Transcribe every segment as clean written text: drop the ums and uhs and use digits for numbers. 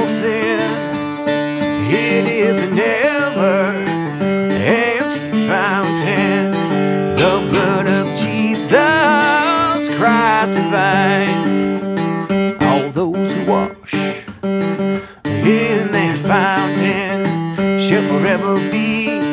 sin. It is a never-empty fountain, the blood of Jesus Christ divine. All those who wash in that fountain shall forever be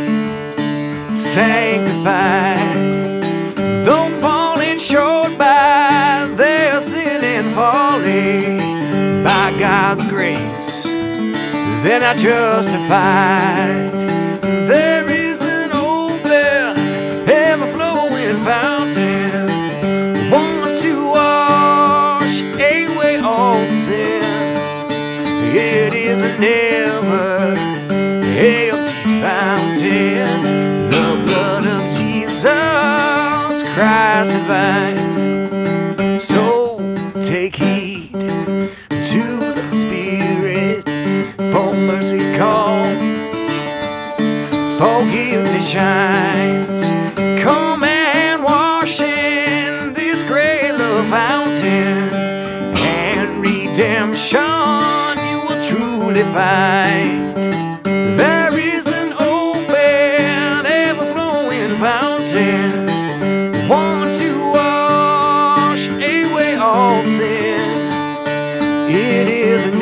sanctified. Though falling short by their sin and folly, by God's grace they're not justified. There is an open, ever-flowing fountain, one to wash away all sin. It is a never-empty fountain, the blood of Jesus Christ divine. So take heed to the Spirit, for mercy calls, forgiveness shines. Come and wash in this great love fountain, and redemption you will truly find. There is an open, ever-flowing fountain, one to wash away all sin. It is a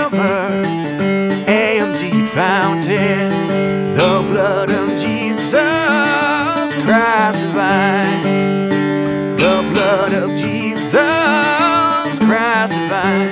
never-empty fountain, the blood of Jesus Christ divine, the blood of Jesus Christ divine.